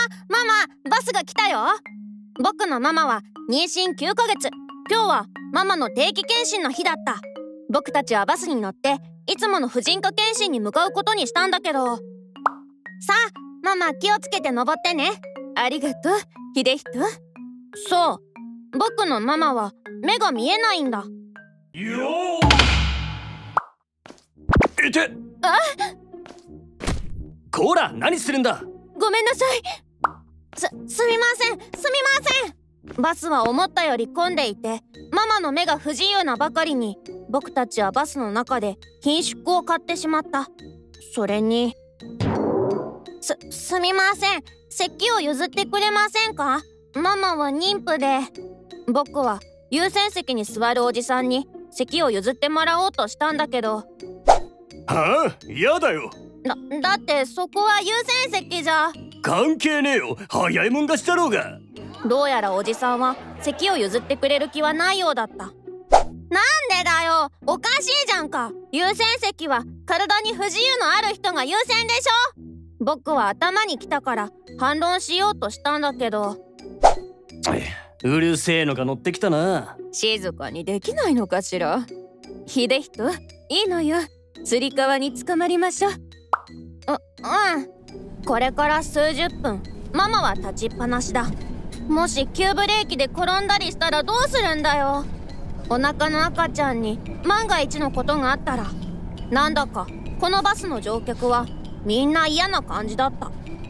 ママ、バスが来たよ。僕のママは妊娠9ヶ月。今日はママの定期検診の日だった。僕たちはバスに乗っていつもの婦人科検診に向かうことにしたんだけど。さあ、ママ気をつけて登ってね。ありがとう、秀人。そう、僕のママは目が見えないんだ。 よーいて。こら、何するんだ。 ごめんなさい。すみません、すみません。バスは思ったより混んでいて、ママの目が不自由なばかりに、僕たちはバスの中で緊縮を買ってしまった。それにすみません。席を譲ってくれませんか？ママは妊婦で。僕は優先席に座るおじさんに席を譲ってもらおうとしたんだけど。 はあ、嫌だよ。 だってそこは優先席じゃ。 関係ねえよ、早いもん勝ちだろうが。 どうやらおじさんは席を譲ってくれる気はないようだった。なんでだよ、おかしいじゃんか。優先席は体に不自由のある人が優先でしょ。僕は頭にきたから反論しようとしたんだけど。 うるせえのが乗ってきたな。 静かにできないのかしら。秀人、いいのよ。つり革に捕まりましょう。うん。これから数十分ママは立ちっぱなしだ。もし急ブレーキで転んだりしたらどうするんだよ。お腹の赤ちゃんに万が一のことがあったら。なんだかこのバスの乗客はみんな嫌な感じだった。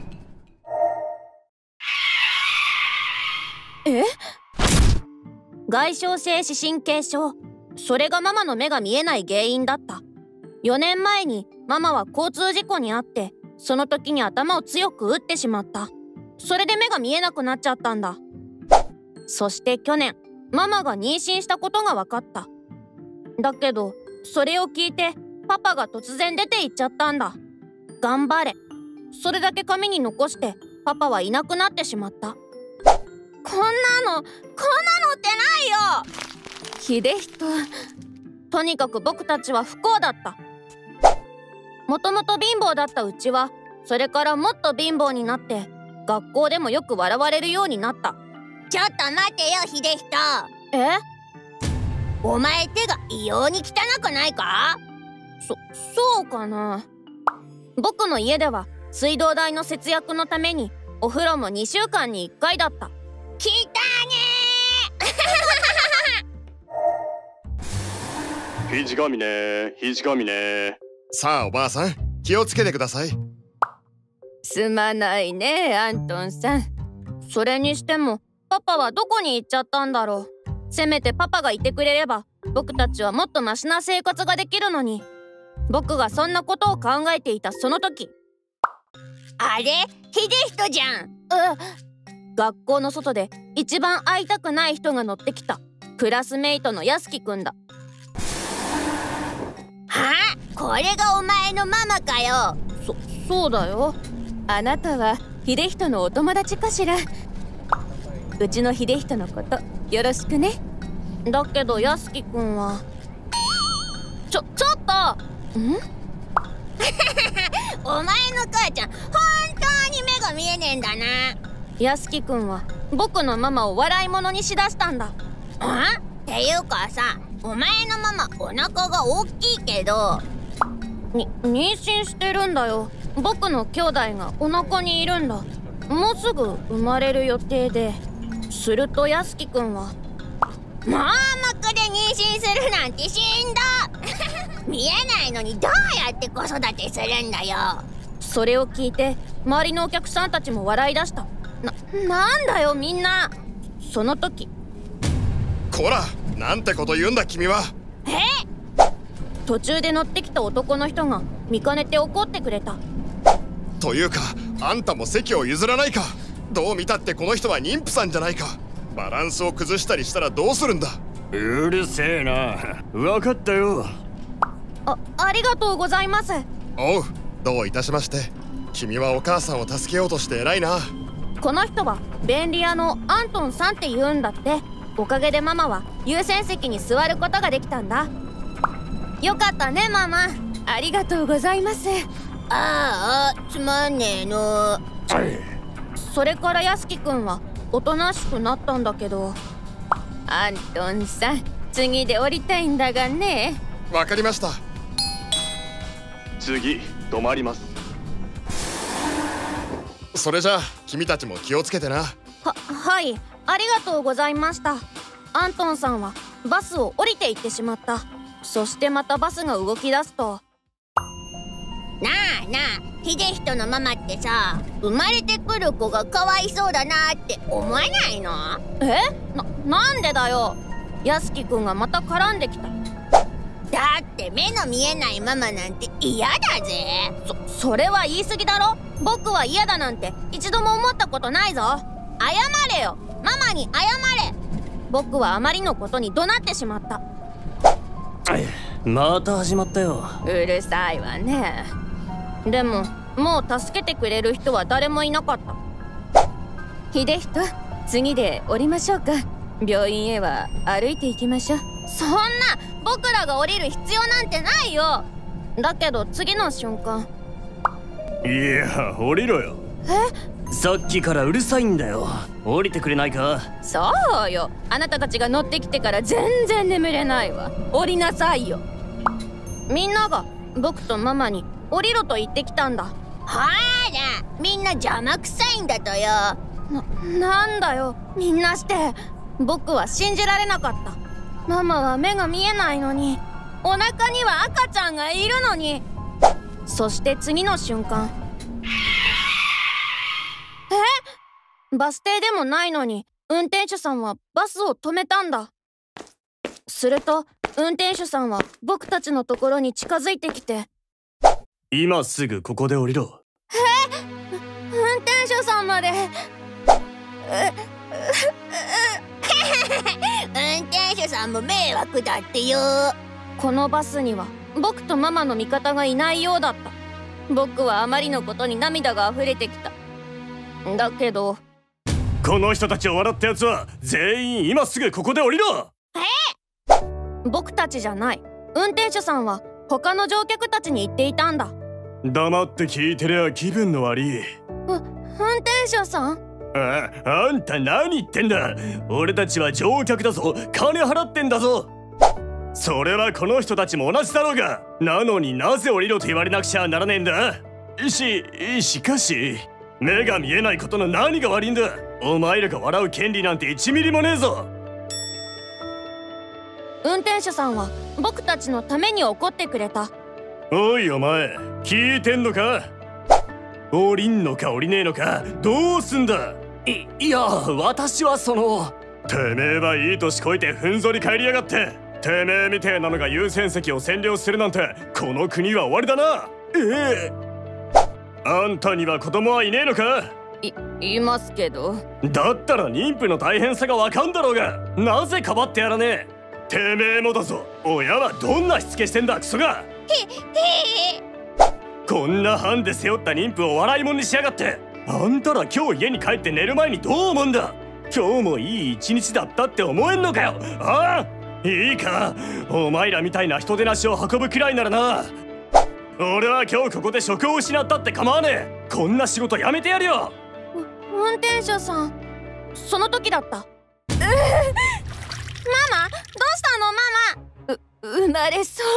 外傷性視神経症。それがママの目が見えない原因だった。4年前にママは交通事故に遭って、その時に頭を強く打ってしまった。それで目が見えなくなっちゃったんだ。そして去年ママが妊娠したことが分かった。だけどそれを聞いてパパが突然出て行っちゃったんだ。頑張れ、それだけ紙に残してパパはいなくなってしまった。こんなのってないよ。秀人、とにかく僕たちは不幸だった。もともと貧乏だったうちはそれからもっと貧乏になって学校でもよく笑われるようになった。 ちょっと待てよ、秀人。お前手が異様に汚くないか？ そうかな。僕の家では水道代の節約のためにお風呂も2週間に1回だった。 きたねー肘神ね、肘神ね。 さあおばあさん、気をつけてください。 すまないね、アントンさん。それにしてもパパはどこに行っちゃったんだろう。せめてパパがいてくれれば僕たちはもっとマシな生活ができるのに。僕がそんなことを考えていたその時、 あれ、秀人じゃん。 学校の外で一番会いたくない人が乗ってきた。クラスメイトのヤスキくんだ。 はあ、これがお前のママかよ。 そうだよ。あなたは秀人のお友達かしら。うちの秀人のことよろしくね。だけどヤスキくんはちょっとお前の母ちゃん、本当に目が見えねえんだな。 ヤスキくんは僕のママを笑い物にしだしたんだ。 っていうかさ、お前のママお腹が大きいけど。 妊娠してるんだよ。僕の兄弟がお腹にいるんだ。もうすぐ生まれる予定で。するとヤスキくんは盲目で妊娠するなんてしんど見えないのにどうやって子育てするんだよ。 それを聞いて周りのお客さんたちも笑い出した。なんだよみんな。その時、 こら、なんてこと言うんだ君は。 途中で乗ってきた男の人が見かねて怒ってくれた。 というか、あんたも席を譲らないか。どう見たってこの人は妊婦さんじゃないか。バランスを崩したりしたらどうするんだ。 うるせえな。分かったよ。 ありがとうございます。 おう、どういたしまして。君はお母さんを助けようとして偉いな。 この人は便利屋のアントンさんって言うんだって。おかげでママは優先席に座ることができたんだ。よかったねママ。ありがとうございます。 つまんねえの。 それから安樹くんはおとなしくなったんだけど。 アントンさん、次で降りたいんだがね。 わかりました。 次止まります。 それじゃあ君たちも気をつけてな。 はい、ありがとうございました。アントンさんはバスを降りていってしまった。そしてまたバスが動き出すと、 なあなあ、秀人のママってさ、生まれてくる子がかわいそうだなって思わないの？ なんでだよ。安樹くんがまた絡んできた。 だって目の見えないママなんて嫌だぜ。 それは言い過ぎだろ。僕は嫌だなんて一度も思ったことないぞ。謝れよ、ママに謝れ。僕はあまりのことに怒鳴ってしまった。 また始まったよ。 うるさいわね。 でももう助けてくれる人は誰もいなかった。 秀人、次で降りましょうか。病院へは歩いて行きましょう。 そんな、僕らが降りる必要なんてないよ。だけど次の瞬間、 いや、降りろよ。さっきからうるさいんだよ。降りてくれないか。 そうよ、あなたたちが乗ってきてから全然眠れないわ。降りなさいよ。 みんなが僕とママに降りろと言ってきたんだ。 ほら、みんな邪魔くさいんだとよ。 なんだよ、みんなして。僕は信じられなかった。ママは目が見えないのに、お腹には赤ちゃんがいるのに。そして次の瞬間、バス停でもないのに運転手さんはバスを止めたんだ。すると運転手さんは僕たちのところに近づいてきて、 今すぐここで降りろ。 運転手さんまで。 運転手さんも迷惑だってよ。 このバスには僕とママの味方がいないようだった。僕はあまりのことに涙が溢れてきた。だけど、 この人たちを笑ったやつは全員今すぐここで降りろ。 僕たちじゃない。運転手さんは他の乗客たちに言っていたんだ。 黙って聞いてりゃ気分の悪い。 運転手さん？ あんた何言ってんだ。俺たちは乗客だぞ。金払ってんだぞ。それはこの人たちも同じだろうが。なのになぜ降りろと言われなくちゃならねえんだ。しかし目が見えないことの何が悪いんだ。お前らが笑う権利なんて1ミリもねえぞ。 運転手さんは僕たちのために怒ってくれた。 おいお前、聞いてんのか。降りんのか降りねえのかどうすんだ。いや、私はその。てめえはいい年こいてふんぞり返りやがって。てめえみてえなのが優先席を占領するなんてこの国は終わりだな。あんたには子供はいねえのか。 いますけど。 だったら妊婦の大変さがわかんだろうが、なぜかばってやらねえ。てめえもだぞ。親はどんなしつけしてんだクソが。こんなハンデ背負った妊婦を笑いもんにしやがって。あんたら今日家に帰って寝る前にどう思うんだ。今日もいい一日だったって思えんのかよ。ああ、いいか、お前らみたいな人手なしを運ぶくらいならな。俺は今日ここで職を失ったって構わねえ。こんな仕事やめてやるよ。 運転手さん、その時だった。ママ、どうしたのママ。 生まれそう。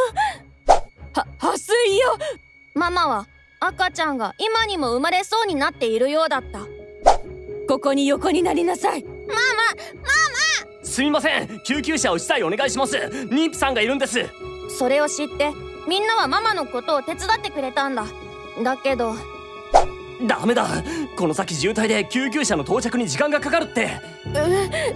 破水よ。 ママは赤ちゃんが今にも生まれそうになっているようだった。 ここに横になりなさい。 ママ。 すみません、救急車を1台お願いします。妊婦さんがいるんです。 それを知ってみんなはママのことを手伝ってくれたんだ。だけどダメだ。この先渋滞で救急車の到着に時間がかかるって。 生ま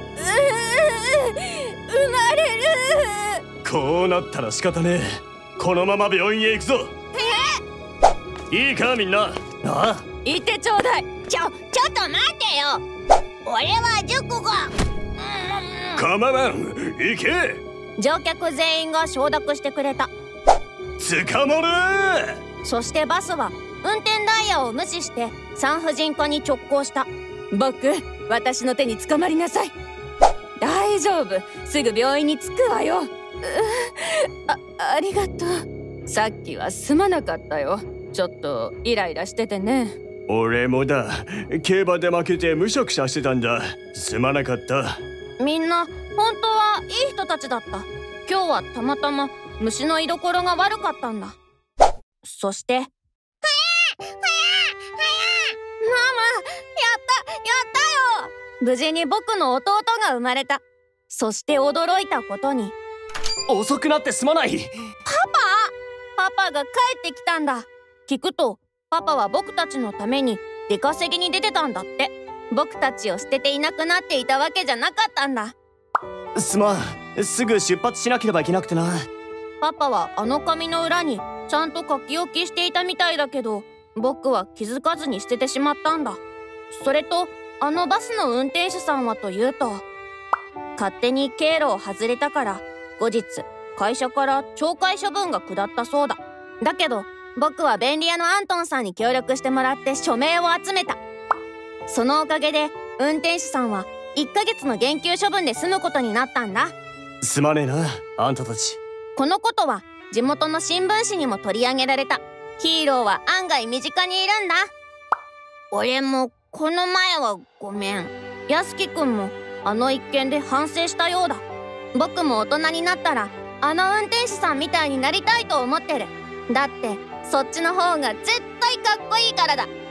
れる。 こうなったら仕方ねえ。このまま病院へ行くぞ。いいかみんな。 行ってちょうだい。 ちょっと待てよ。俺は塾が。 構わん、行け。 乗客全員が承諾してくれた。 捕まれ。 そしてバスは運転ダイヤを無視して産婦人科に直行した。 私の手に捕まりなさい。大丈夫、すぐ病院に着くわよ。ありがとう。さっきはすまなかったよ。ちょっとイライラしててね。 俺もだ。競馬で負けてむしゃくしゃしてたんだ。すまなかった。 みんな本当はいい人たちだった。今日はたまたま虫の居所が悪かったんだ。そしてママ、やったよ。無事に僕の弟が生まれた。そして驚いたことに、 遅くなってすまない。 パパが帰ってきたんだ。聞くとパパは僕たちのために出稼ぎに出てたんだって。僕たちを捨てていなくなっていたわけじゃなかったんだ。 すまん。すぐ出発しなければいけなくてな。 パパはあの紙の裏にちゃんと書き置きしていたみたいだけど、僕は気づかずに捨ててしまったんだ。それとあのバスの運転手さんはというと、勝手に経路を外れたから後日会社から懲戒処分が下ったそうだ。だけど僕は便利屋のアントンさんに協力してもらって署名を集めた。そのおかげで運転手さんは1ヶ月の減給処分で済むことになったんだ。 すまねえな、あんたたち。 このことは地元の新聞紙にも取り上げられた。ヒーローは案外身近にいるんだ。 俺もこの前はごめん。 安樹くんもあの一件で反省したようだ。僕も大人になったらあの運転手さんみたいになりたいと思ってる。だってそっちの方が絶対かっこいいからだ。